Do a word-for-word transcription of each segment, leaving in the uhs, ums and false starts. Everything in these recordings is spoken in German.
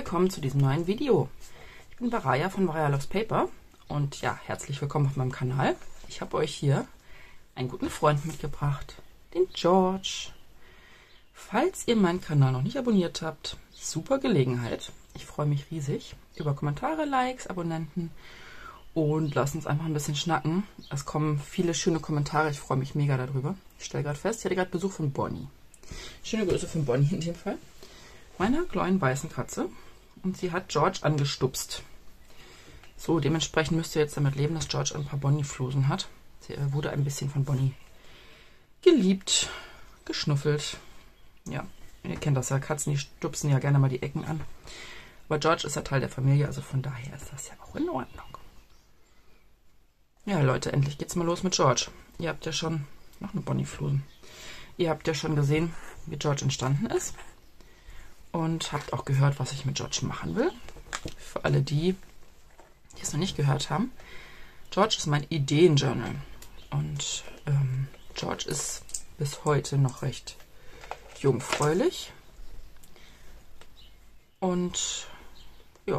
willkommen zu diesem neuen Video. Ich bin Varaya von Varaya Loves Paper und ja, herzlich willkommen auf meinem Kanal. Ich habe euch hier einen guten Freund mitgebracht, den George. Falls ihr meinen Kanal noch nicht abonniert habt, super Gelegenheit. Ich freue mich riesig über Kommentare, Likes, Abonnenten und lasst uns einfach ein bisschen schnacken. Es kommen viele schöne Kommentare, ich freue mich mega darüber. Ich stelle gerade fest, ich hatte gerade Besuch von Bonnie. Schöne Grüße von Bonnie in dem Fall. Meiner kleinen weißen Katze. Und sie hat George angestupst. So, dementsprechend müsst ihr jetzt damit leben, dass George ein paar Bonnie-Flusen hat. Sie wurde ein bisschen von Bonnie geliebt, geschnuffelt. Ja, ihr kennt das ja, Katzen, die stupsen ja gerne mal die Ecken an. Aber George ist ja Teil der Familie, also von daher ist das ja auch in Ordnung. Ja, Leute, endlich geht's mal los mit George. Ihr habt ja schon, noch eine Bonnie-Flusen. Ihr habt ja schon gesehen, wie George entstanden ist. Und habt auch gehört, was ich mit George machen will. Für alle die, die es noch nicht gehört haben. George ist mein Ideenjournal. Und ähm, George ist bis heute noch recht jungfräulich. Und ja,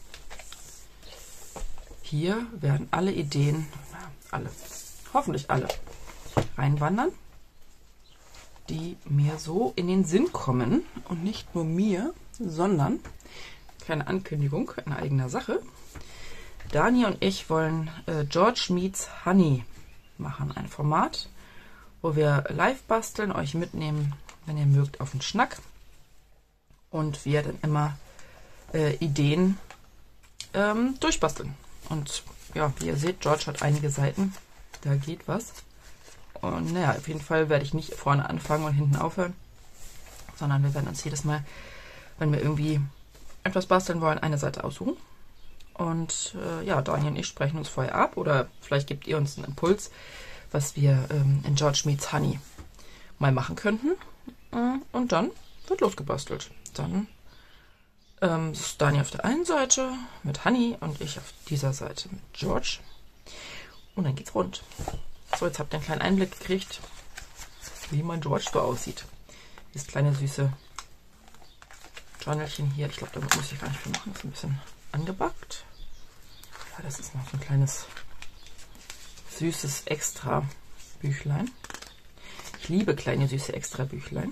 hier werden alle Ideen, alle, hoffentlich alle, reinwandern, die mir so in den Sinn kommen. Und nicht nur mir, sondern, kleine Ankündigung in eigener Sache, Dani und ich wollen äh, George Meets Honey machen. Ein Format, wo wir live basteln, euch mitnehmen, wenn ihr mögt, auf den Schnack. Und wir dann immer äh, Ideen ähm, durchbasteln. Und ja, wie ihr seht, George hat einige Seiten. Da geht was. Und naja, auf jeden Fall werde ich nicht vorne anfangen und hinten aufhören, sondern wir werden uns jedes Mal, wenn wir irgendwie etwas basteln wollen, eine Seite aussuchen. Und äh, ja, Daniel und ich sprechen uns vorher ab oder vielleicht gebt ihr uns einen Impuls, was wir ähm, in George Meets Honey mal machen könnten. Und dann wird losgebastelt. Dann ähm, ist Daniel auf der einen Seite mit Honey und ich auf dieser Seite mit George. Und dann geht's rund. So, jetzt habt ihr einen kleinen Einblick gekriegt, wie mein George so aussieht. Dieses kleine süße Journalchen hier. Ich glaube, damit muss ich gar nicht viel machen. Das ist ein bisschen angebackt. Ja, das ist noch so ein kleines süßes Extra-Büchlein. Ich liebe kleine süße Extra-Büchlein.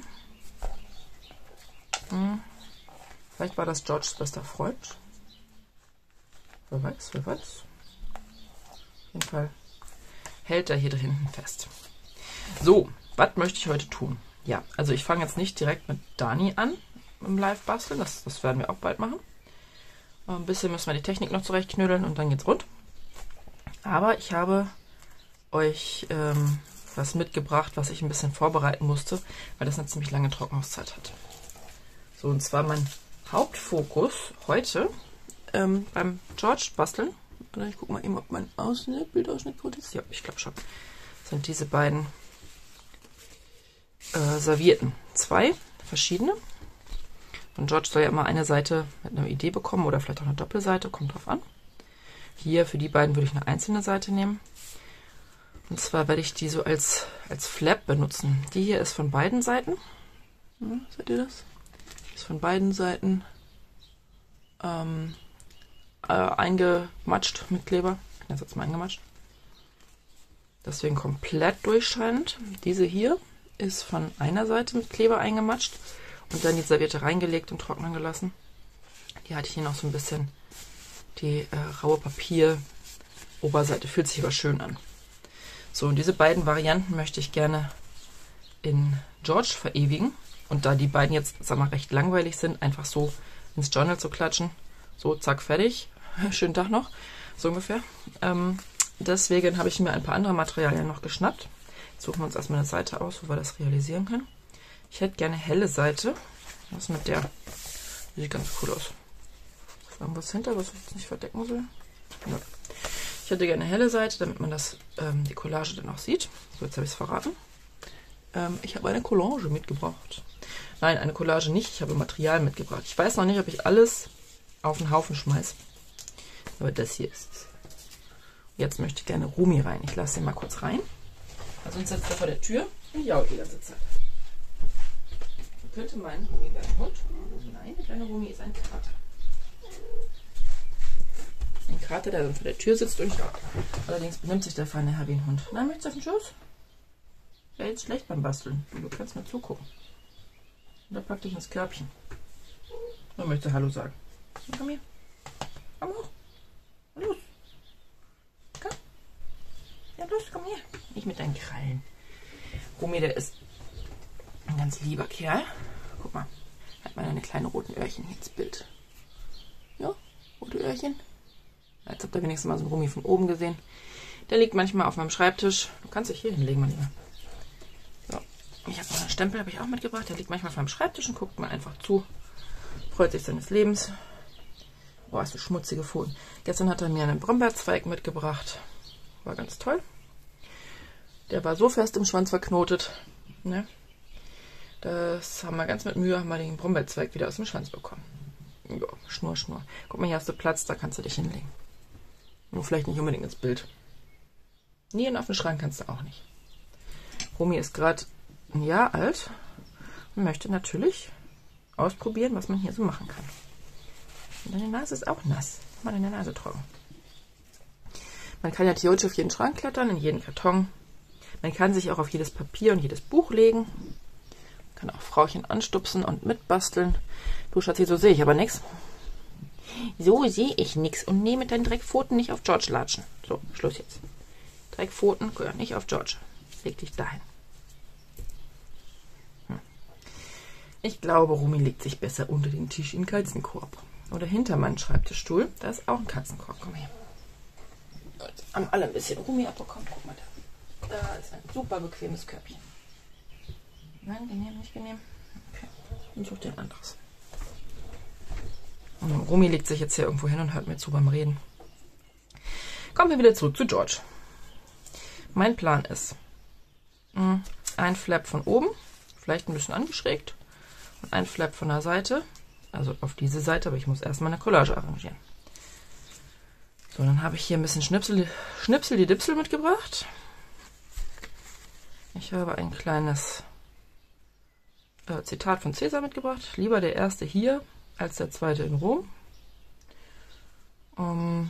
Hm. Vielleicht war das Georges bester Freund. Wer weiß, wer weiß. Auf jeden Fall hält er hier hinten fest. So, was möchte ich heute tun? Ja, also ich fange jetzt nicht direkt mit Dani an im Live-Basteln. Das, das werden wir auch bald machen. Ein bisschen müssen wir die Technik noch zurechtknödeln und dann geht's rund. Aber ich habe euch ähm, was mitgebracht, was ich ein bisschen vorbereiten musste, weil das eine ziemlich lange Trocknungszeit hat. So, und zwar mein Hauptfokus heute ähm, beim George basteln. Ich gucke mal eben, ob mein Ausschnitt, Bildausschnitt gut ist. Ja, ich glaube schon. Das sind diese beiden äh, Servietten. Zwei verschiedene. Und George soll ja immer eine Seite mit einer Idee bekommen oder vielleicht auch eine Doppelseite, kommt drauf an. Hier für die beiden würde ich eine einzelne Seite nehmen. Und zwar werde ich die so als, als Flap benutzen. Die hier ist von beiden Seiten. Ja, seht ihr das? Die ist von beiden Seiten ähm, äh, eingematscht mit Kleber. Ich nenne es jetzt mal eingematscht. Deswegen komplett durchscheinend. Diese hier ist von einer Seite mit Kleber eingematscht und dann die Serviette reingelegt und trocknen gelassen. Die hatte ich hier noch so ein bisschen die äh, raue Papier-Oberseite. Fühlt sich aber schön an. So, und diese beiden Varianten möchte ich gerne in George verewigen. Und da die beiden jetzt, sag mal, recht langweilig sind, einfach so ins Journal zu klatschen. So, zack, fertig. Schönen Tag noch, so ungefähr. Ähm, deswegen habe ich mir ein paar andere Materialien noch geschnappt. Jetzt suchen wir uns erstmal eine Seite aus, wo wir das realisieren können. Ich hätte gerne helle Seite. Was mit der? Die sieht ganz cool aus. Ist irgendwas hinter, was ich jetzt nicht verdecken soll? Ja. Ich hätte gerne eine helle Seite, damit man das, ähm, die Collage dann auch sieht. So, jetzt habe ich es verraten. Ähm, ich habe eine Collage mitgebracht. Nein, eine Collage nicht. Ich habe Material mitgebracht. Ich weiß noch nicht, ob ich alles auf den Haufen schmeiße. Aber das hier ist es. Jetzt möchte ich gerne Rumi rein. Ich lasse ihn mal kurz rein. Also sonst sitzt er vor der Tür und jault die ganze Zeit. Man könnte meinen, Rumi wäre ein Hund. Nein, der kleine Rumi ist ein Kater. Den Kater, der vor der Tür sitzt und schaut. Allerdings benimmt sich der feine Herr wie ein Hund. Na, möchtest du auf den Schoß? Wäre jetzt schlecht beim Basteln. Du kannst mir zugucken. Und da pack dich ins Körbchen. Und möchte Hallo sagen. Na, komm hier. Komm hoch. Los. Komm. Ja, los, komm her. Nicht mit deinen Krallen. Romy, der ist ein ganz lieber Kerl. Guck mal. Hat mal eine kleine roten Öhrchen hier ins Bild. Ja, rote Öhrchen. Jetzt habt ihr wenigstens mal so einen Romy von oben gesehen. Der liegt manchmal auf meinem Schreibtisch. Du kannst dich hier hinlegen, mein Lieber. So. Ich habe noch einen Stempel, habe ich auch mitgebracht. Der liegt manchmal auf meinem Schreibtisch und guckt mir einfach zu. Freut sich seines Lebens. Boah, ist so schmutzige Pfoten. Gestern hat er mir einen Brombeerzweig mitgebracht. War ganz toll. Der war so fest im Schwanz verknotet. Ne? Das haben wir ganz mit Mühe, haben wir den Brombeerzweig wieder aus dem Schwanz bekommen. Ja, Schnur, Schnur. Guck mal, hier hast du Platz, da kannst du dich hinlegen. Nur vielleicht nicht unbedingt ins Bild. Nee, und auf den Schrank kannst du auch nicht. Romy ist gerade ein Jahr alt und möchte natürlich ausprobieren, was man hier so machen kann. Und deine Nase ist auch nass. Mach mal deine Nase trocken. Man kann ja theoretisch auf jeden Schrank klettern, in jeden Karton. Man kann sich auch auf jedes Papier und jedes Buch legen. Man kann auch Frauchen anstupsen und mitbasteln. Du Schatzi, so sehe ich aber nichts. So sehe ich nichts. Und nee, mit deinen Dreckpfoten nicht auf George latschen. So, Schluss jetzt. Dreckpfoten gehören nicht auf George. Leg dich dahin. Hm. Ich glaube, Romy legt sich besser unter den Tisch in den Katzenkorb. Oder hinter meinen Schreibtischstuhl. Da ist auch ein Katzenkorb. Komm her. Jetzt haben alle ein bisschen Romy abbekommen. Guck mal da. Da ist ein super bequemes Körbchen. Nein, genehm, nicht genehm. Okay. Ich suche dir ein anderes. Und Romy legt sich jetzt hier irgendwo hin und hört mir zu beim Reden. Kommen wir wieder zurück zu George. Mein Plan ist, ein Flap von oben, vielleicht ein bisschen angeschrägt, und ein Flap von der Seite, also auf diese Seite, aber ich muss erstmal eine Collage arrangieren. So, dann habe ich hier ein bisschen Schnipsel, Schnipsel die Dipsel mitgebracht. Ich habe ein kleines äh, Zitat von Cäsar mitgebracht. Lieber der erste hier als der zweite in Rom. Um,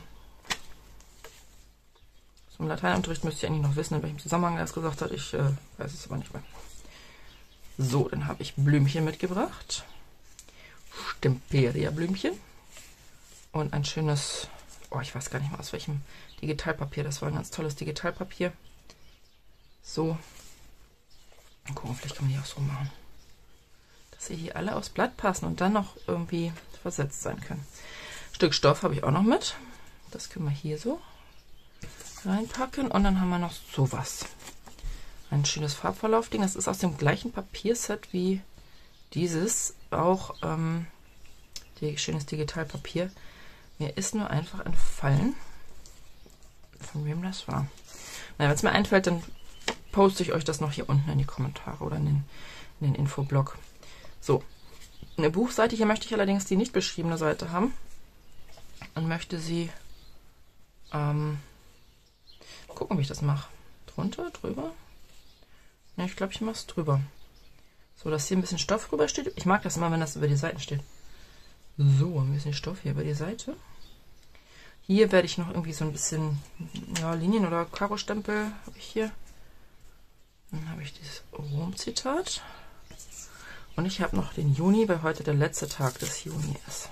zum Lateinunterricht müsste ich eigentlich noch wissen, in welchem Zusammenhang er das gesagt hat. Ich äh, weiß es aber nicht mehr. So, dann habe ich Blümchen mitgebracht. Stemperia-Blümchen. Und ein schönes, oh, ich weiß gar nicht mal aus welchem Digitalpapier. Das war ein ganz tolles Digitalpapier. So. Mal gucken, vielleicht kann man die auch so machen. Dass sie hier alle aufs Blatt passen und dann noch irgendwie versetzt sein können. Ein Stück Stoff habe ich auch noch mit. Das können wir hier so reinpacken. Und dann haben wir noch sowas. Ein schönes Farbverlaufding. Das ist aus dem gleichen Papierset wie dieses. Auch ähm, die, schönes Digitalpapier. Mir ist nur einfach entfallen, von wem das war. Naja, wenn es mir einfällt, dann poste ich euch das noch hier unten in die Kommentare oder in den, in den Infoblog. So, eine Buchseite. Hier möchte ich allerdings die nicht beschriebene Seite haben. Und möchte sie ähm, gucken, wie ich das mache. Drunter, drüber? Ne, ich glaube, ich mache es drüber. So, dass hier ein bisschen Stoff drüber steht. Ich mag das immer, wenn das über die Seiten steht. So, ein bisschen Stoff hier über die Seite. Hier werde ich noch irgendwie so ein bisschen ja, Linien oder Karo-Stempel habe ich hier. Dann habe ich dieses Rom-Zitat. Und ich habe noch den Juni, weil heute der letzte Tag des Juni ist.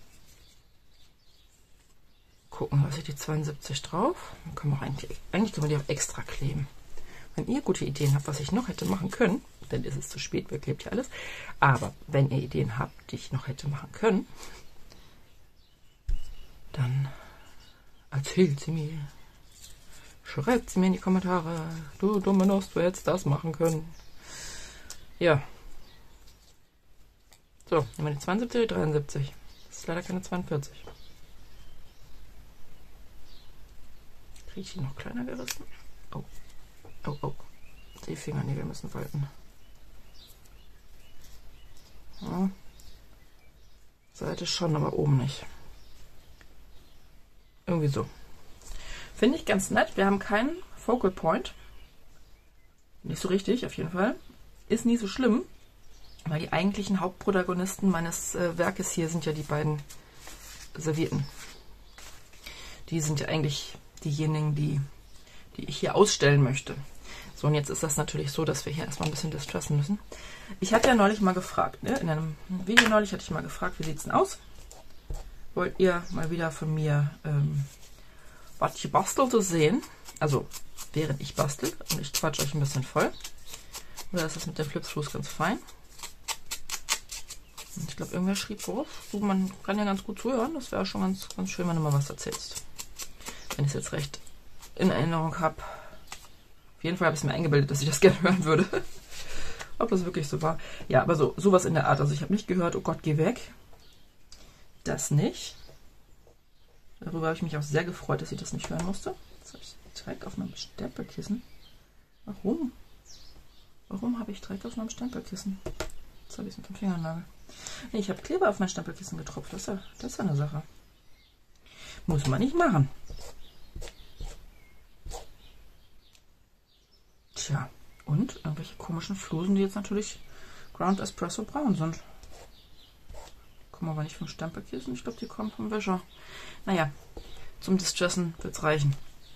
Gucken, lasse ich die zweiundsiebzig drauf. Dann können wir auch eigentlich, eigentlich können wir die auch extra kleben. Wenn ihr gute Ideen habt, was ich noch hätte machen können, dann ist es zu spät, wer klebt hier alles. Aber wenn ihr Ideen habt, die ich noch hätte machen können, dann erzählt sie mir. Schreibt sie mir in die Kommentare. Du dumme Nuss, du hättest das machen können. Ja. So, nehmen wir die zweiundsiebzig oder dreiundsiebzig. Das ist leider keine zweiundvierzig. Kriege ich die noch kleiner gerissen? Oh. Oh, oh. Die Fingernägel müssen walten. Ja. Seite schon, aber oben nicht. Irgendwie so. Finde ich ganz nett. Wir haben keinen Focal Point. Nicht so richtig, auf jeden Fall. Ist nie so schlimm, weil die eigentlichen Hauptprotagonisten meines äh, Werkes hier sind ja die beiden Servietten. die sind ja eigentlich diejenigen, die, die ich hier ausstellen möchte. So, und jetzt ist das natürlich so, dass wir hier erstmal ein bisschen distressen müssen. Ich hatte ja neulich mal gefragt, ne? In einem Video neulich hatte ich mal gefragt, wie sieht es denn aus? Wollt ihr mal wieder von mir ähm, was Gebasteltes sehen? Also, während ich bastel und ich quatsch euch ein bisschen voll. Oder ist das mit den Flipscrews ganz fein? Ich glaube, irgendwer schrieb drauf. Du, man kann ja ganz gut zuhören. Das wäre schon ganz, ganz schön, wenn du mal was erzählst. Wenn ich es jetzt recht in Erinnerung habe. Auf jeden Fall habe ich es mir eingebildet, dass ich das gerne hören würde. Ob das wirklich so war. Ja, aber so sowas in der Art. Also ich habe nicht gehört, oh Gott, geh weg. Das nicht. Darüber habe ich mich auch sehr gefreut, dass ich das nicht hören musste. Jetzt habe ich Dreck auf meinem Stempelkissen. Warum? Warum habe ich Dreck auf meinem Stempelkissen? Jetzt habe ich es mit dem Fingernagel. Nee, ich habe Kleber auf mein Stempelkissen getropft. Das ist ja, das ist ja eine Sache. Muss man nicht machen. Tja, und irgendwelche komischen Flusen, die jetzt natürlich Ground Espresso braun sind. Kommen aber nicht vom Stempelkissen. Ich glaube, die kommen vom Wäscher. Naja, zum Distressen wird es reichen.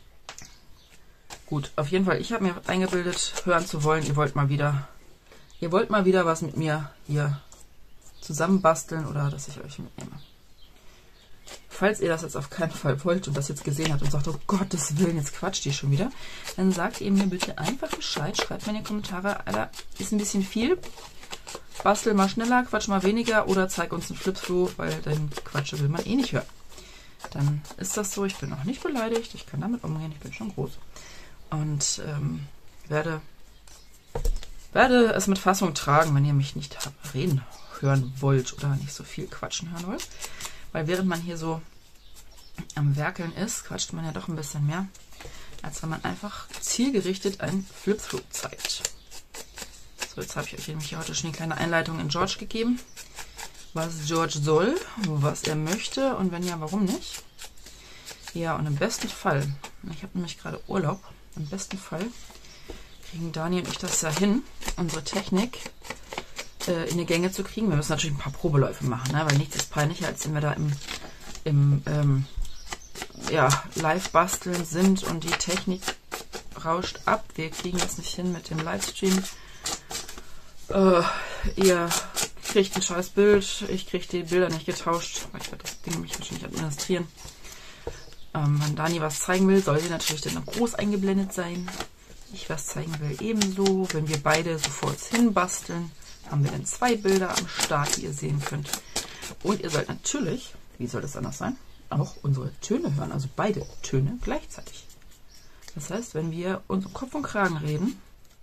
Gut, auf jeden Fall, ich habe mir eingebildet, hören zu wollen, ihr wollt mal wieder, ihr wollt mal wieder was mit mir hier zusammenbasteln oder dass ich euch mitnehme. Falls ihr das jetzt auf keinen Fall wollt und das jetzt gesehen habt und sagt, oh Gottes Willen, jetzt quatscht die schon wieder, dann sagt ihr mir bitte einfach Bescheid, schreibt mir in die Kommentare, Alter, ist ein bisschen viel, bastel mal schneller, quatsch mal weniger oder zeig uns einen Flipscrew, weil dein Quatsche will man eh nicht hören. Dann ist das so, ich bin auch nicht beleidigt, ich kann damit umgehen, ich bin schon groß. Und ähm, werde, werde es mit Fassung tragen, wenn ihr mich nicht reden hören wollt oder nicht so viel quatschen hören wollt. Weil während man hier so am Werkeln ist, quatscht man ja doch ein bisschen mehr, als wenn man einfach zielgerichtet ein Flipscrew zeigt. So, jetzt habe ich euch nämlich heute schon eine kleine Einleitung in George gegeben, was George soll, was er möchte und wenn ja, warum nicht. Ja, und im besten Fall, ich habe nämlich gerade Urlaub, im besten Fall kriegen Dani und ich das ja hin, unsere Technik äh, in die Gänge zu kriegen. Wir müssen natürlich ein paar Probeläufe machen, ne? Weil nichts ist peinlicher, als wenn wir da im, im ähm, ja, Live-Basteln sind und die Technik rauscht ab. Wir kriegen das nicht hin mit dem Livestream. Äh, ihr kriegt ein scheiß Bild, ich kriege die Bilder nicht getauscht, weil ich werde das Ding mich wahrscheinlich administrieren. Ähm, wenn Dani was zeigen will, soll sie natürlich dann noch groß eingeblendet sein. Ich was zeigen will ebenso. Wenn wir beide so vor uns hin basteln, haben wir dann zwei Bilder am Start, die ihr sehen könnt. Und ihr sollt natürlich, wie soll das anders sein, auch unsere Töne hören, also beide Töne gleichzeitig. Das heißt, wenn wir uns um Kopf und Kragen reden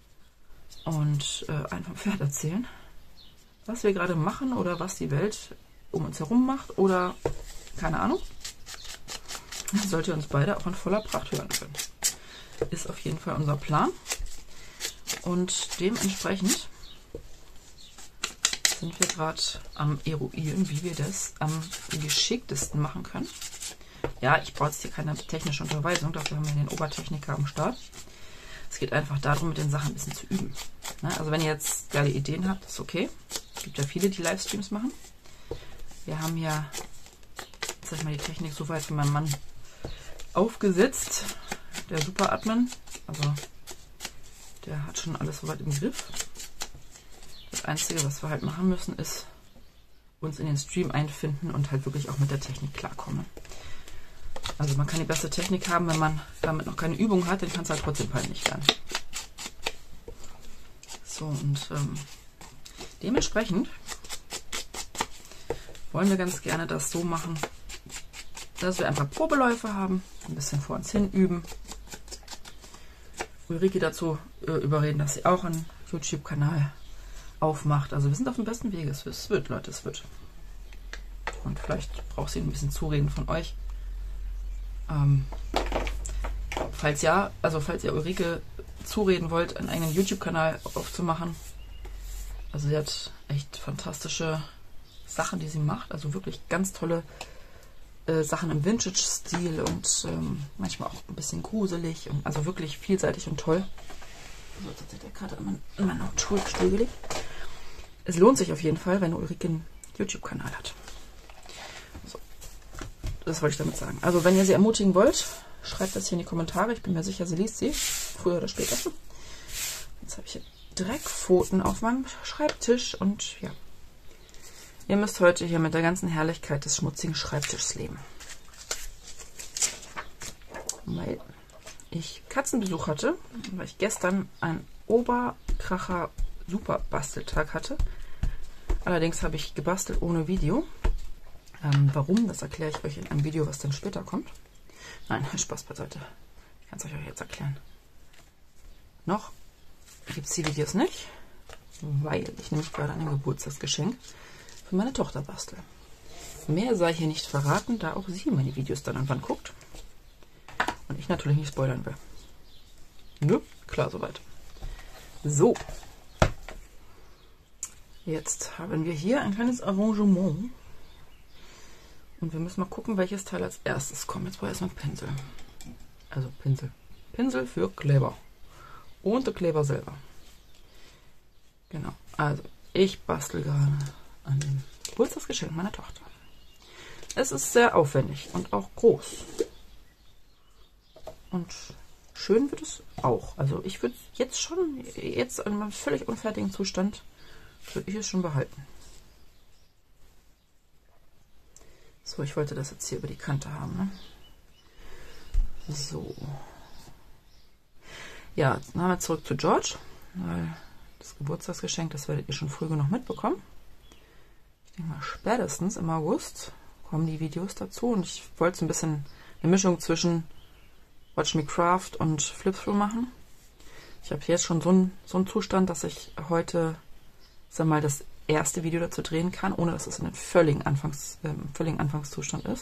und äh, einen vom Pferd erzählen, was wir gerade machen oder was die Welt um uns herum macht oder keine Ahnung, dann sollt ihr uns beide auch in voller Pracht hören können. Ist auf jeden Fall unser Plan. Und dementsprechend sind wir gerade am Eruieren, wie wir das am geschicktesten machen können. Ja, ich brauche jetzt hier keine technische Unterweisung, dafür haben wir den Obertechniker am Start. Es geht einfach darum, mit den Sachen ein bisschen zu üben. Ne? Also wenn ihr jetzt geile Ideen habt, ist okay. Es gibt ja viele, die Livestreams machen. Wir haben ja, sag ich mal, die Technik so weit von meinem Mann aufgesetzt. Der Super-Admin, also der hat schon alles soweit im Griff. Das Einzige, was wir halt machen müssen, ist uns in den Stream einfinden und halt wirklich auch mit der Technik klarkommen. Also man kann die beste Technik haben, wenn man damit noch keine Übung hat, dann kann es halt trotzdem peinlich werden. So, und ähm, dementsprechend wollen wir ganz gerne das so machen, dass wir ein paar Probeläufe haben, ein bisschen vor uns hin üben. Ulrike dazu äh, überreden, dass sie auch einen YouTube-Kanal aufmacht. Also wir sind auf dem besten Weg. Es wird, Leute, es wird. Und vielleicht braucht sie ein bisschen Zureden von euch. Ähm, falls ja, also falls ihr Ulrike zureden wollt, einen eigenen YouTube-Kanal aufzumachen. Also sie hat echt fantastische Sachen, die sie macht. Also wirklich ganz tolle äh, Sachen im Vintage-Stil und ähm, manchmal auch ein bisschen gruselig. Und also wirklich vielseitig und toll. So, jetzt hat er gerade in meinen Stuhl gelegt. Es lohnt sich auf jeden Fall, wenn Ulrike einen YouTube-Kanal hat. So. das wollte ich damit sagen. Also wenn ihr sie ermutigen wollt, schreibt das hier in die Kommentare. Ich bin mir sicher, sie liest sie, früher oder später. Jetzt habe ich hier Dreckpfoten auf meinem Schreibtisch und ja, ihr müsst heute hier mit der ganzen Herrlichkeit des schmutzigen Schreibtischs leben. Weil ich Katzenbesuch hatte, weil ich gestern einen Oberkracher Super Basteltag hatte. Allerdings habe ich gebastelt ohne Video. Ähm, warum, das erkläre ich euch in einem Video, was dann später kommt. Nein, Spaß beiseite. Ich kann es euch jetzt erklären. Noch gibt es die Videos nicht, weil ich nämlich gerade ein Geburtstagsgeschenk für meine Tochter bastel. Mehr sei hier nicht verraten, da auch sie meine Videos dann irgendwann guckt. Und ich natürlich nicht spoilern will. Nö, klar soweit. So. Jetzt haben wir hier ein kleines Arrangement. Und wir müssen mal gucken, welches Teil als erstes kommt. Jetzt brauche ich erstmal Pinsel. Also Pinsel. Pinsel für Kleber. Und der Kleber selber. Genau. Also, ich bastel gerade an dem Geburtstagsgeschenk meiner Tochter. Es ist sehr aufwendig und auch groß. Und schön wird es auch. Also ich würde jetzt schon, jetzt in einem völlig unfertigen Zustand, würde ich es schon behalten. So, ich wollte das jetzt hier über die Kante haben. Ne? So. Ja, dann haben wir zurück zu George, weil das Geburtstagsgeschenk, das werdet ihr schon früh genug mitbekommen. Ich denke mal, spätestens im August kommen die Videos dazu und ich wollte so ein bisschen eine Mischung zwischen Watch Me Craft und Flip-Through machen. Ich habe jetzt schon so einen, so einen Zustand, dass ich heute, sag mal, das erste Video dazu drehen kann, ohne dass es in einem völligen, Anfangs, äh, völligen Anfangszustand ist.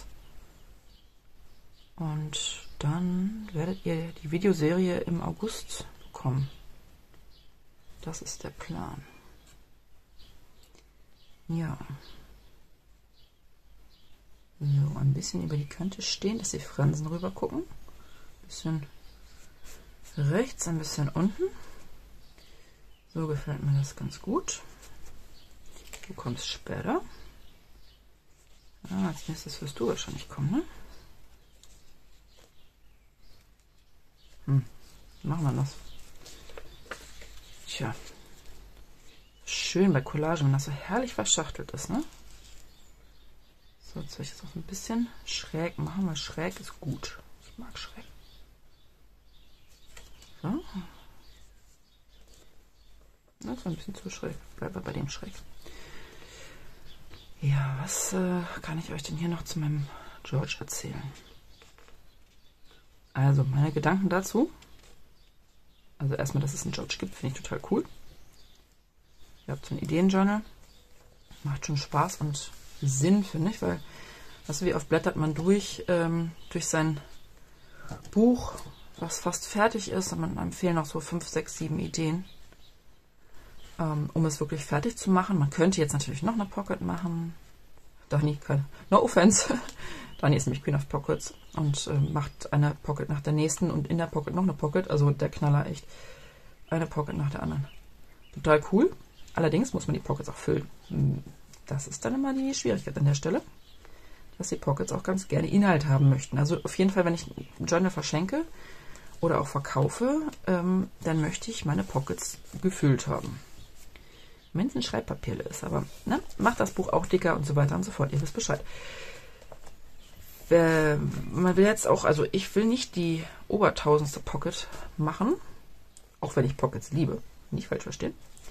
Und dann werdet ihr die Videoserie im August bekommen. Das ist der Plan. Ja. So, ein bisschen über die Kante stehen, dass die Fransen rüber gucken. Ein bisschen rechts, ein bisschen unten. So gefällt mir das ganz gut. Du kommst später. Ah, als nächstes wirst du wahrscheinlich kommen, ne? Hm, wie machen wir das? Tja. Schön bei Collagen, wenn das so herrlich verschachtelt ist, ne? So, jetzt soll ich das auch ein bisschen schräg machen, weil schräg ist gut. Ich mag schräg. So. Das ist ein bisschen zu schräg. Bleiben wir bei dem schräg. Ja, was äh, kann ich euch denn hier noch zu meinem George erzählen? Also, meine Gedanken dazu. Also erstmal, dass es einen George gibt, finde ich total cool. Ihr habt so ein Ideenjournal. Macht schon Spaß und Sinn, finde ich, weil, weißt du, wie oft blättert man durch, ähm, durch sein Buch, was fast fertig ist, und man, einem fehlen noch so fünf, sechs, sieben Ideen, ähm, um es wirklich fertig zu machen. Man könnte jetzt natürlich noch eine Pocket machen. Dani kann, no offense. Dani ist nämlich Queen of Pockets und äh, macht eine Pocket nach der nächsten und in der Pocket noch eine Pocket, also der Knaller echt. Eine Pocket nach der anderen. Total cool. Allerdings muss man die Pockets auch füllen. Das ist dann immer die Schwierigkeit an der Stelle, dass die Pockets auch ganz gerne Inhalt haben möchten. Also auf jeden Fall, wenn ich ein Journal verschenke oder auch verkaufe, ähm, dann möchte ich meine Pockets gefüllt haben. Wenn es ein Schreibpapier ist, aber ne, macht das Buch auch dicker und so weiter und so fort. Ihr wisst Bescheid. Äh, man will jetzt auch, also ich will nicht die obertausendste Pocket machen, auch wenn ich Pockets liebe, nicht falsch verstehen.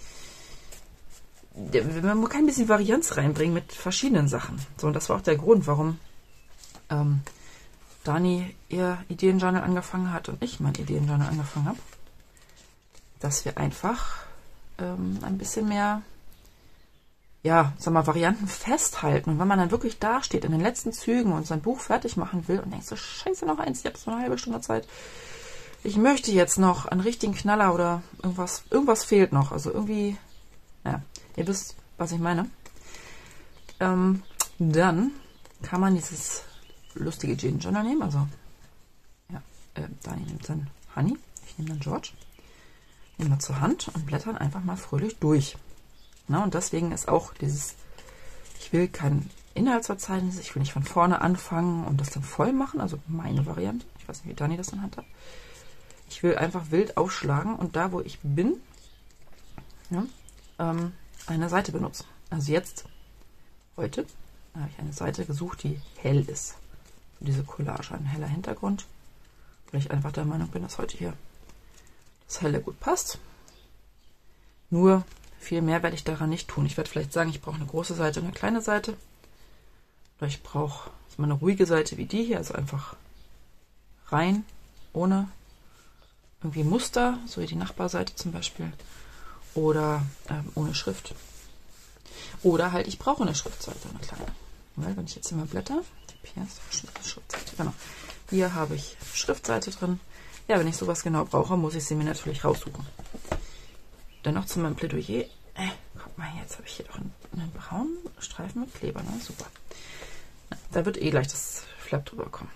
Man kann ein bisschen Varianz reinbringen mit verschiedenen Sachen. So, und das war auch der Grund, warum ähm, Dani ihr Ideenjournal angefangen hat und ich mein Ideenjournal angefangen habe. Dass wir einfach ähm, ein bisschen mehr, ja, sag mal, Varianten festhalten. Und wenn man dann wirklich dasteht in den letzten Zügen und sein Buch fertig machen will und denkt so, scheiße, noch eins, ich habe so eine halbe Stunde Zeit. Ich möchte jetzt noch einen richtigen Knaller oder irgendwas, irgendwas fehlt noch. Also irgendwie, naja, ihr wisst, was ich meine. Ähm, dann kann man dieses lustige Ideenjournal nehmen. Also, ja, äh, Dani nimmt dann Honey, ich nehme dann George. Nehmen wir zur Hand und blättern einfach mal fröhlich durch. Na, und deswegen ist auch dieses, ich will kein Inhaltsverzeichnis. Ich will nicht von vorne anfangen und das dann voll machen, also meine Variante. Ich weiß nicht, wie Dani das dann handhabt. Ich will einfach wild aufschlagen und da, wo ich bin, ja, ähm, eine Seite benutzen. Also jetzt, heute, habe ich eine Seite gesucht, die hell ist. Für diese Collage, ein heller Hintergrund. Weil ich einfach der Meinung bin, dass heute hier das Helle gut passt. Nur viel mehr werde ich daran nicht tun. Ich werde vielleicht sagen, ich brauche eine große Seite und eine kleine Seite. Oder ich brauche mal eine ruhige Seite wie die hier, also einfach rein, ohne irgendwie Muster, so wie die Nachbarseite zum Beispiel. Oder ähm, ohne Schrift. Oder halt, ich brauche eine Schriftseite, eine kleine. Weil, wenn ich jetzt hier mal blätter, hier ist eine Schriftseite, genau. Hier habe ich Schriftseite drin. Ja, wenn ich sowas genau brauche, muss ich sie mir natürlich raussuchen. Dann noch zu meinem Plädoyer. Äh, guck mal, jetzt habe ich hier doch einen, einen braunen Streifen mit Kleber, ne? Super. Da wird eh gleich das Flap drüber kommen.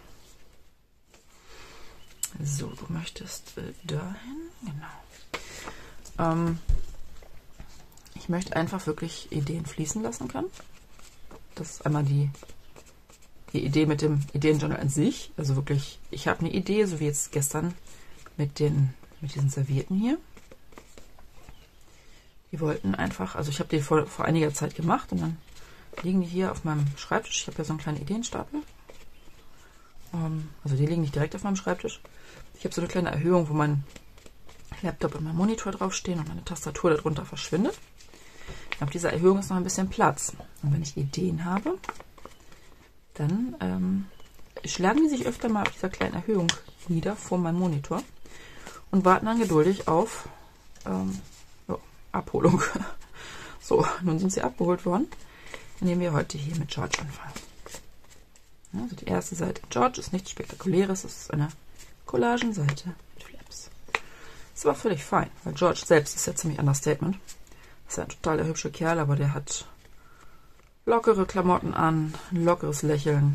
So, du möchtest äh, dahin, genau. Ähm, ich möchte einfach wirklich Ideen fließen lassen können. Das ist einmal die, die Idee mit dem Ideenjournal an sich. Also wirklich, ich habe eine Idee, so wie jetzt gestern mit, den, mit diesen Servietten hier. Die wollten einfach, also ich habe die vor, vor einiger Zeit gemacht und dann liegen die hier auf meinem Schreibtisch. Ich habe ja so einen kleinen Ideenstapel. Ähm, also die liegen nicht direkt auf meinem Schreibtisch. Ich habe so eine kleine Erhöhung, wo mein Laptop und mein Monitor draufstehen und meine Tastatur darunter verschwindet. Auf dieser Erhöhung ist noch ein bisschen Platz. Und wenn ich Ideen habe, dann ähm, schlagen die sich öfter mal auf dieser kleinen Erhöhung nieder vor meinem Monitor und warten dann geduldig auf ähm, so, Abholung. So, nun sind sie abgeholt worden. Dann nehmen wir heute hier mit George anfangen. Ja, also die erste Seite George ist nichts Spektakuläres, es ist eine Collagenseite mit Flaps. Ist aber völlig fein, weil George selbst ist ja ziemlich Understatement. Ist ja ein total hübscher Kerl, aber der hat lockere Klamotten an, ein lockeres Lächeln.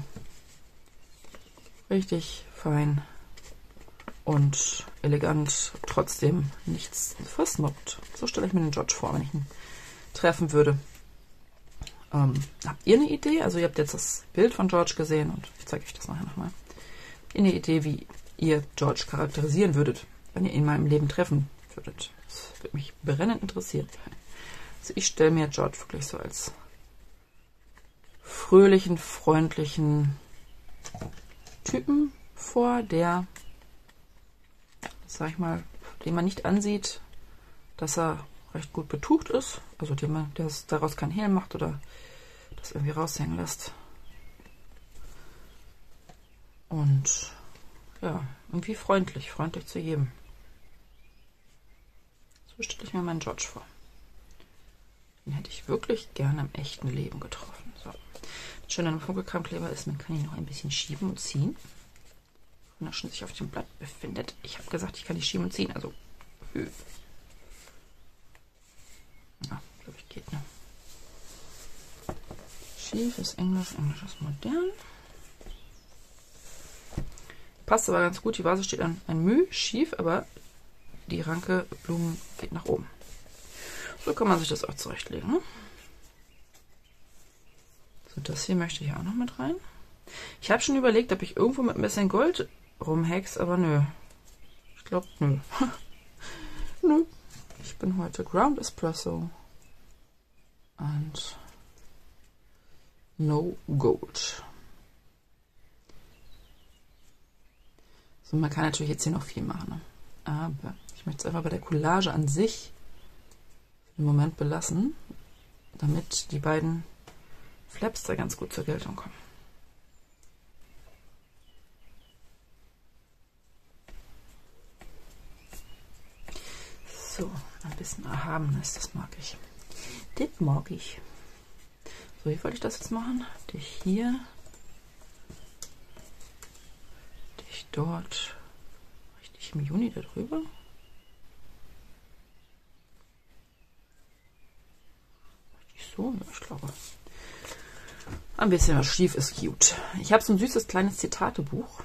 Richtig fein und elegant, trotzdem nichts versnobbt. So stelle ich mir den George vor, wenn ich ihn treffen würde. Ähm, habt ihr eine Idee? Also ihr habt jetzt das Bild von George gesehen und ich zeige euch das nachher nochmal. Habt ihr eine Idee, wie ihr George charakterisieren würdet, wenn ihr ihn mal im Leben treffen würdet? Das würde mich brennend interessieren. Also ich stelle mir George wirklich so als fröhlichen, freundlichen Typen vor, der, sag ich mal, den man nicht ansieht, dass er recht gut betucht ist, also dem man, der daraus kein Hehl macht oder das irgendwie raushängen lässt. Und ja, irgendwie freundlich, freundlich zu jedem. So stelle ich mir meinen George vor. Den hätte ich wirklich gerne im echten Leben getroffen. So. Das Schöne an dem Funkelkramkleber ist, man kann ihn noch ein bisschen schieben und ziehen. Wenn er schon sich auf dem Blatt befindet. Ich habe gesagt, ich kann nicht schieben und ziehen. Also, ja, glaube ich, geht, ne? Schief ist Englisch, Englisch ist modern. Passt aber ganz gut. Die Vase steht an ein Müh, schief, aber die Ranke Blumen geht nach oben. So kann man sich das auch zurechtlegen. Ne? So, das hier möchte ich auch noch mit rein. Ich habe schon überlegt, ob ich irgendwo mit ein bisschen Gold rumhex, aber nö. Ich glaube, nö. Nö. Ich bin heute Ground Espresso und No Gold. So, man kann natürlich jetzt hier noch viel machen. Ne? Aber ich möchte es einfach bei der Collage an sich im Moment belassen, damit die beiden Flaps da ganz gut zur Geltung kommen. So, ein bisschen Erhabenes, das mag ich. Das mag ich. So, wie wollte ich das jetzt machen? Dich hier, dich dort, richtig im Juni darüber. So, ja, ich glaube. Ein bisschen was schief ist cute. Ich habe so ein süßes kleines Zitatebuch.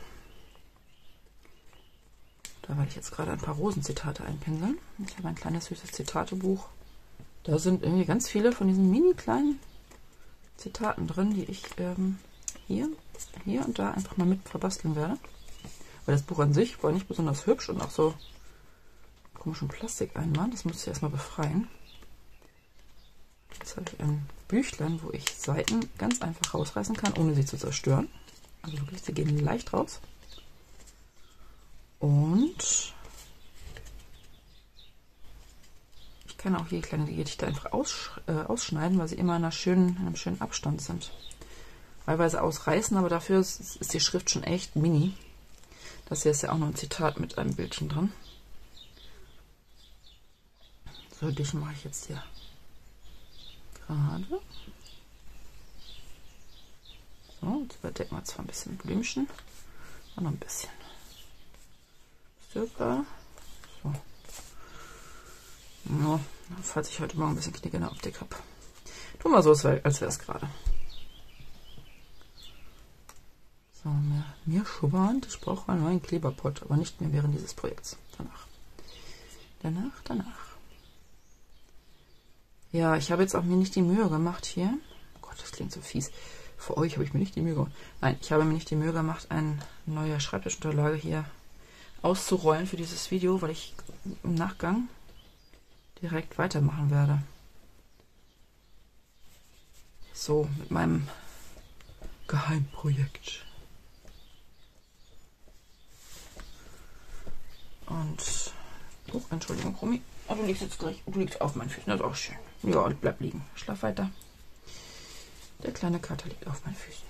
Da werde ich jetzt gerade ein paar Rosenzitate einpinseln. Ich habe ein kleines süßes Zitatebuch. Da sind irgendwie ganz viele von diesen mini kleinen Zitaten drin, die ich ähm, hier, hier und da einfach mal mit verbasteln werde. Weil das Buch an sich war nicht besonders hübsch und auch so komischen Plastik einmal. Das muss ich erstmal befreien. Jetzt habe ich ein Büchlein, wo ich Seiten ganz einfach rausreißen kann, ohne sie zu zerstören. Also wirklich, sie gehen leicht raus. Und ich kann auch hier kleine Gedichte einfach aussch äh, ausschneiden, weil sie immer in, einer schönen, in einem schönen Abstand sind. Teilweise ausreißen, aber dafür ist, ist die Schrift schon echt mini. Das hier ist ja auch noch ein Zitat mit einem Bildchen drin. So, dich mache ich jetzt hier gerade. So, jetzt überdecken wir zwar ein bisschen Blümchen, aber noch ein bisschen. Super. So. Ja, falls ich heute Morgen ein bisschen Knick in der Optik habe. Tun wir so, als wäre es gerade. So, mir, mir schubert. Ich brauche einen neuen Kleberpot, aber nicht mehr während dieses Projekts. Danach. Danach, danach. Ja, ich habe jetzt auch mir nicht die Mühe gemacht hier. Oh Gott, das klingt so fies. Für euch habe ich mir nicht die Mühe gemacht. Nein, ich habe mir nicht die Mühe gemacht, eine neue Schreibtischunterlage hier auszurollen für dieses Video, weil ich im Nachgang direkt weitermachen werde. So, mit meinem Geheimprojekt. Und, oh, Entschuldigung, Romy. Oh, du liegst jetzt gleich, du liegst auf meinen Füßen, das ist auch schön. Ja, bleib liegen. Schlaf weiter. Der kleine Kater liegt auf meinen Füßen.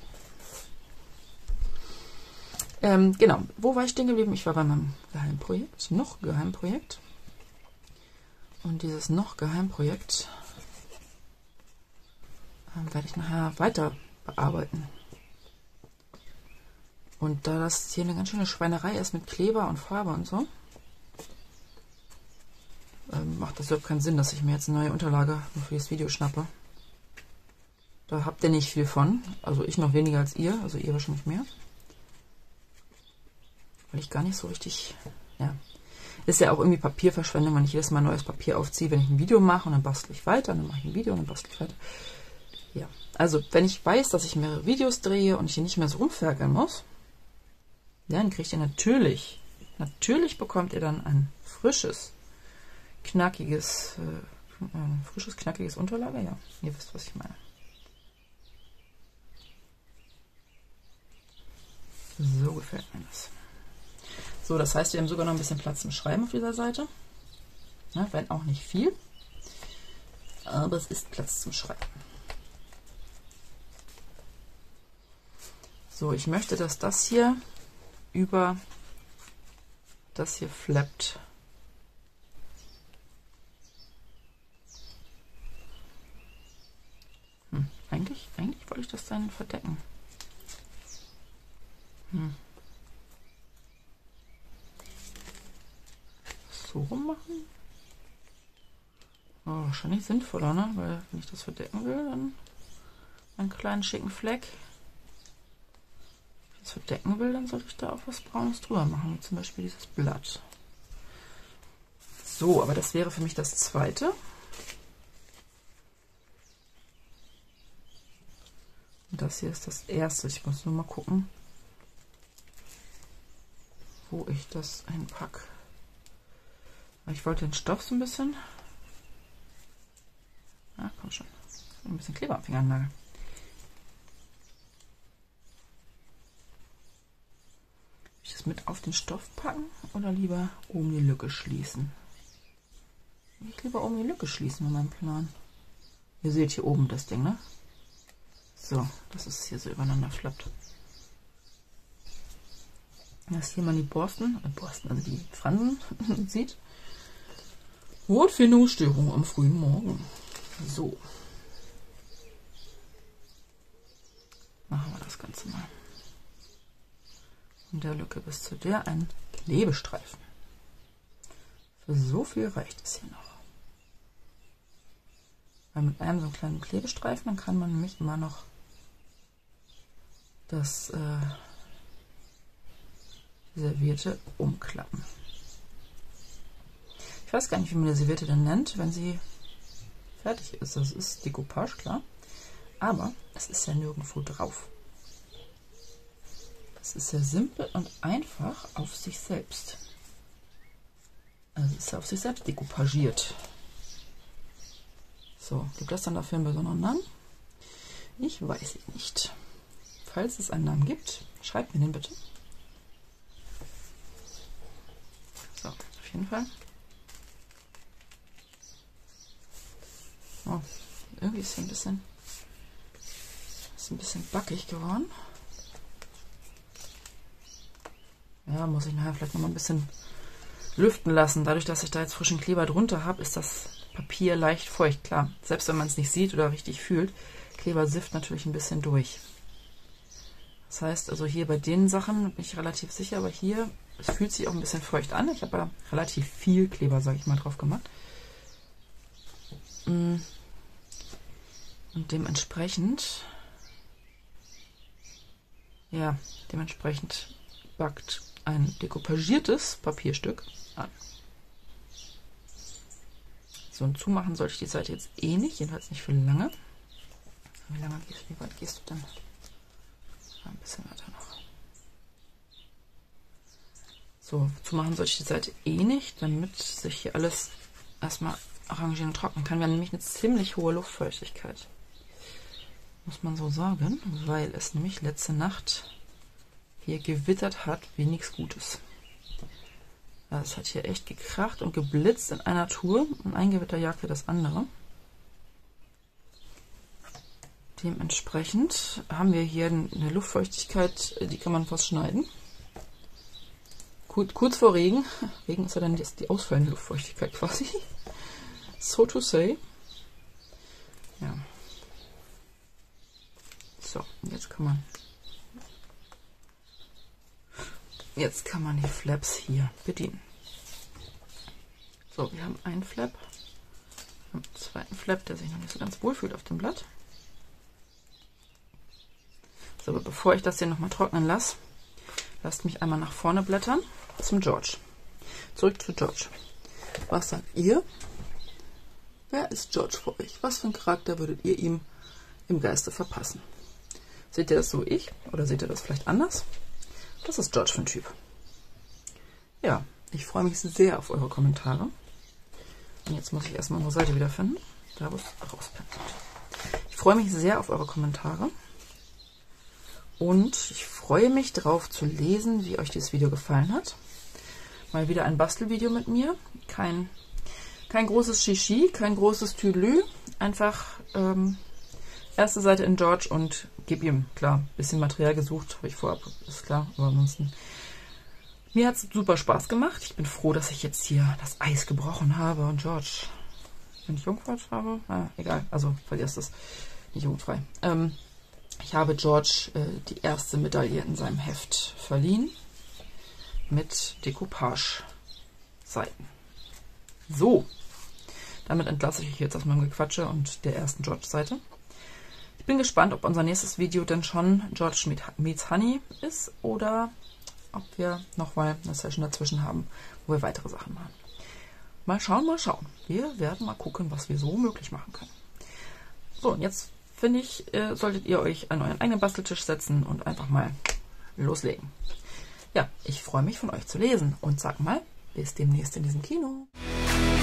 Ähm, genau, wo war ich stehen geblieben? Ich war bei meinem Geheimprojekt, noch Geheimprojekt. Und dieses noch Geheimprojekt ähm, werde ich nachher weiter bearbeiten. Und da das hier eine ganz schöne Schweinerei ist mit Kleber und Farbe und so, ähm, macht das überhaupt keinen Sinn, dass ich mir jetzt eine neue Unterlage nur für das Video schnappe. Da habt ihr nicht viel von, also ich noch weniger als ihr, also ihr wahrscheinlich mehr. Weil ich gar nicht so richtig, ja, ist ja auch irgendwie Papierverschwendung, wenn ich jedes Mal neues Papier aufziehe, wenn ich ein Video mache und dann bastle ich weiter, dann mache ich ein Video und dann bastle ich weiter. Ja, also wenn ich weiß, dass ich mehrere Videos drehe und ich hier nicht mehr so rumferkeln muss, dann kriegt ihr natürlich, natürlich bekommt ihr dann ein frisches, knackiges, äh, ein frisches, knackiges Unterlage, ja, ihr wisst, was ich meine. So gefällt mir das. So, das heißt, wir haben sogar noch ein bisschen Platz zum Schreiben auf dieser Seite. Ja, wenn auch nicht viel. Aber es ist Platz zum Schreiben. So, ich möchte, dass das hier über das hier flappt. Hm, eigentlich, eigentlich wollte ich das dann verdecken. Hm. So rum machen? Oh, wahrscheinlich sinnvoller, ne? Weil wenn ich das verdecken will, dann einen kleinen schicken Fleck. Wenn ich das verdecken will, dann sollte ich da auch was Braunes drüber machen, wie zum Beispiel dieses Blatt. So, aber das wäre für mich das zweite. Und das hier ist das erste. Ich muss nur mal gucken, wo ich das einpacke. Ich wollte den Stoff so ein bisschen. Ah, komm schon. Ein bisschen Kleber am Fingernagel. Will ich das mit auf den Stoff packen oder lieber oben die Lücke schließen? Ich lieber oben die Lücke schließen mit meinem Plan. Ihr seht hier oben das Ding, ne? So, dass es hier so übereinander flappt. Dass hier mal die Borsten, äh Borsten, also die Fransen sieht. Wortfindungsstörung am frühen Morgen. So. Machen wir das Ganze mal. In der Lücke bis zu der ein Klebestreifen. Für so viel reicht es hier noch. Weil mit einem so einen kleinen Klebestreifen, dann kann man nämlich immer noch das äh, die Serviette umklappen. Ich weiß gar nicht, wie man die Serviette denn nennt, wenn sie fertig ist. Das ist Decoupage, klar. Aber es ist ja nirgendwo drauf. Es ist ja simpel und einfach auf sich selbst. Also es ist ja auf sich selbst dekoupagiert. So, gibt das dann dafür einen besonderen Namen? Ich weiß es nicht. Falls es einen Namen gibt, schreibt mir den bitte. So, auf jeden Fall. Oh, irgendwie ist es ein bisschen, ist ein bisschen backig geworden. Ja, muss ich nachher vielleicht noch mal ein bisschen lüften lassen. Dadurch, dass ich da jetzt frischen Kleber drunter habe, ist das Papier leicht feucht. Klar, selbst wenn man es nicht sieht oder richtig fühlt, Kleber sifft natürlich ein bisschen durch. Das heißt, also hier bei den Sachen bin ich relativ sicher, aber hier, es fühlt sich auch ein bisschen feucht an. Ich habe ja relativ viel Kleber, sage ich mal, drauf gemacht. Und dementsprechend, ja, dementsprechend backt ein dekoupagiertes Papierstück an. So, und zumachen sollte ich die Seite jetzt eh nicht, jedenfalls nicht für lange. Wie lange gehst du, wie weit gehst du denn? Ein bisschen weiter noch. So, zumachen sollte ich die Seite eh nicht, damit sich hier alles erstmal arrangieren und trocknen kann. Wir haben nämlich eine ziemlich hohe Luftfeuchtigkeit. Muss man so sagen, weil es nämlich letzte Nacht hier gewittert hat wie nichts Gutes. Also es hat hier echt gekracht und geblitzt in einer Tour und ein Gewitter jagte das andere. Dementsprechend haben wir hier eine Luftfeuchtigkeit, die kann man fast schneiden. Kurz vor Regen. Regen ist ja dann jetzt die ausfallende Luftfeuchtigkeit quasi. So to say. Ja. So, jetzt kann man jetzt kann man die Flaps hier bedienen. So, wir haben einen Flap, einen zweiten Flap, der sich noch nicht so ganz wohl fühlt auf dem Blatt. So, aber bevor ich das hier nochmal trocknen lasse, lasst mich einmal nach vorne blättern zum George. Zurück zu George. Was sagt ihr? Wer ist George für euch? Was für einen Charakter würdet ihr ihm im Geiste verpassen? Seht ihr das so wie ich? Oder seht ihr das vielleicht anders? Das ist George für ein Typ. Ja, ich freue mich sehr auf eure Kommentare. Und jetzt muss ich erstmal unsere Seite wiederfinden. Da wo es rauspendelt. Ich freue mich sehr auf eure Kommentare. Und ich freue mich darauf zu lesen, wie euch dieses Video gefallen hat. Mal wieder ein Bastelvideo mit mir. Kein, kein großes Shishi, kein großes Tüdelü. Einfach ähm, erste Seite in George und gib ihm, klar, ein bisschen Material gesucht, habe ich vorab, ist klar. Aber ansonsten, mir hat es super Spaß gemacht. Ich bin froh, dass ich jetzt hier das Eis gebrochen habe. Und George, wenn ich Jungfrau habe, ah, egal, also vergesst es, nicht jugendfrei. Ähm, Ich habe George äh, die erste Medaille in seinem Heft verliehen mit Decoupage-Seiten. So, damit entlasse ich euch jetzt aus meinem Gequatsche und der ersten George-Seite. Ich bin gespannt, ob unser nächstes Video denn schon George meets Honey ist oder ob wir noch mal eine Session dazwischen haben, wo wir weitere Sachen machen. Mal schauen, mal schauen. Wir werden mal gucken, was wir so möglich machen können. So, und jetzt finde ich, äh, solltet ihr euch an euren eigenen Basteltisch setzen und einfach mal loslegen. Ja, ich freue mich von euch zu lesen und sag mal, bis demnächst in diesem Kino.